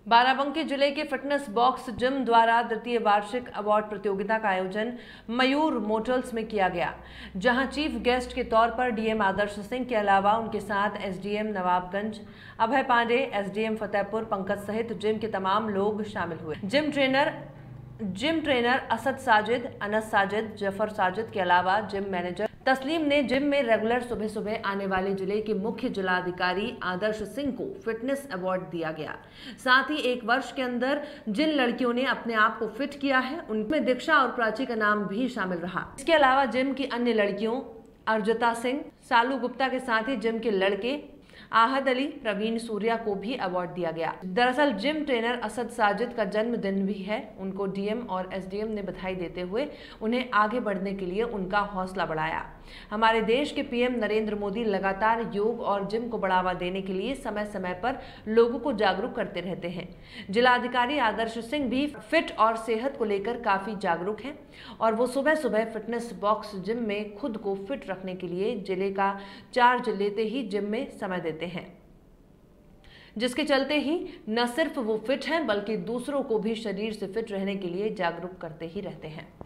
बाराबंकी जिले के fitness box gym द्वारा द्वितीय वार्षिक अवार्ड प्रतियोगिता का आयोजन मयूर मोटर्स में किया गया, जहां चीफ गेस्ट के तौर पर डीएम आदर्श सिंह के अलावा उनके साथ एसडीएम नवाबगंज अभय पांडे, एसडीएम फतेहपुर पंकज सहित जिम के तमाम लोग शामिल हुए। जिम ट्रेनर असद साजिद, अनस साजिद, जफर साजिद के अलावा जिम मैनेजर तस्लीम ने जिम में रेगुलर सुबह सुबह आने वाले जिले के मुख्य जिलाधिकारी आदर्श सिंह को फिटनेस अवार्ड दिया गया। साथ ही एक वर्ष के अंदर जिन लड़कियों ने अपने आप को फिट किया है उनमें दीक्षा और प्राची का नाम भी शामिल रहा। इसके अलावा जिम की अन्य लड़कियों अर्जिता सिंह, सालू गुप्ता के साथ ही जिम के लड़के आहद अली, प्रवीण सूर्या को भी अवार्ड दिया गया। दरअसल जिम ट्रेनर असद साजिद का जन्मदिन भी है। उनको डीएम और एसडीएम ने बधाई देते हुए उन्हें आगे बढ़ने के लिए उनका हौसला बढ़ाया। हमारे देश के पीएम नरेंद्र मोदी लगातार योग और जिम को बढ़ावा देने के लिए समय समय पर लोगों को जागरूक करते रहते हैं। जिलाधिकारी आदर्श सिंह भी फिट और सेहत को लेकर काफी जागरूक हैं और वो सुबह सुबह फिटनेस बॉक्स जिम में खुद को फिट रखने के लिए जिले का चार्ज लेते ही जिम में समय देते हैं, जिसके चलते ही न सिर्फ वो फिट हैं बल्कि दूसरों को भी शरीर से फिट रहने के लिए जागरूक करते ही रहते हैं।